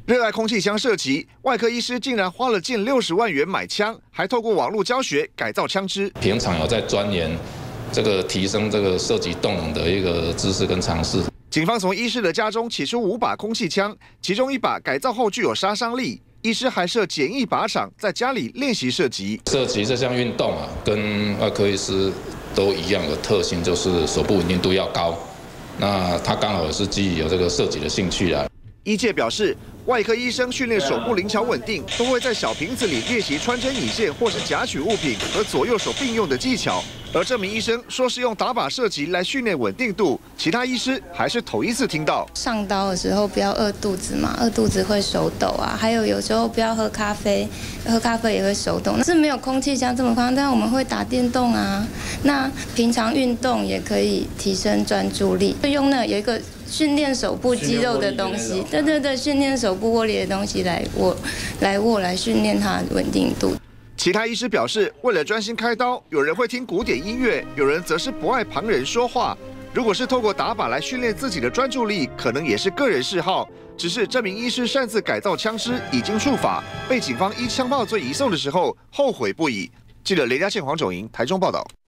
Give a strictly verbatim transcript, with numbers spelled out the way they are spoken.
热爱空气枪射击，外科医师竟然花了近六十万元买枪，还透过网络教学改造枪支。 平常有在钻研这个提升这个射击动能的一个知识跟常识。 警方从医师的家中起出五把空气枪，其中一把改造后具有杀伤力。医师还设简易靶场，在家里练习射击。 射击这项运动啊，跟外科医师都一样的特性，就是手部稳定度要高。那他刚好也是基于有这个射击的兴趣啊。 医界表示，外科医生训练手部灵巧稳定，都会在小瓶子里练习穿针引线或是夹取物品和左右手并用的技巧。而这名医生说是用打靶射击来训练稳定度，其他医师还是头一次听到。 上刀的时候不要饿肚子嘛，饿肚子会手抖啊。还有有时候不要喝咖啡，喝咖啡也会手抖。是没有空气枪这么夸张，但我们会打电动啊。那平常运动也可以提升专注力，会用那有一个训练手部肌肉的东西，对对对，训练手部握力的东西来握，来握来训练它的稳定度。 其他医师表示，为了专心开刀，有人会听古典音乐，有人则是不爱旁人说话。如果是透过打靶来训练自己的专注力，可能也是个人嗜好。只是这名医师擅自改造枪支，已经触法，被警方依枪炮罪移送的时候，后悔不已。记者雷家宪、黄种莹台中报道。